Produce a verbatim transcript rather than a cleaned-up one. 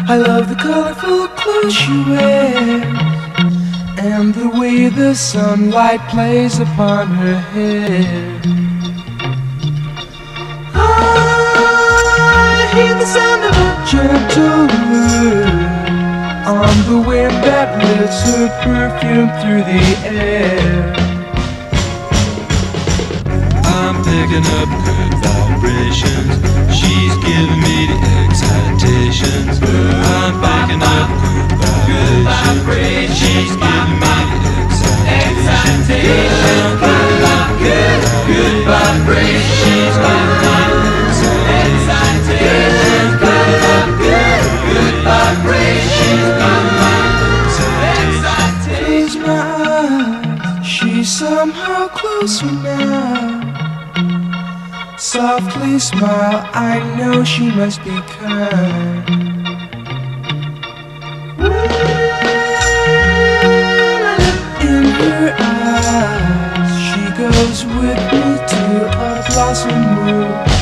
I love the colorful clothes she wears, and the way the sunlight plays upon her hair. I hear the sound of a gentle word on the wind that lifts her perfume through the air. I'm picking up good vibrations. She's giving me the excitations. I'm picking up good vibrations. She's giving me the excitations. I'm picking up good, good vibrations. She's giving me the excitations. Picking up good, good vibrations. She's giving me the excitations. Close my eyes, she's somehow closer now. Softly smile, I know she must be kind. In her eyes, she goes with me to a blossom room.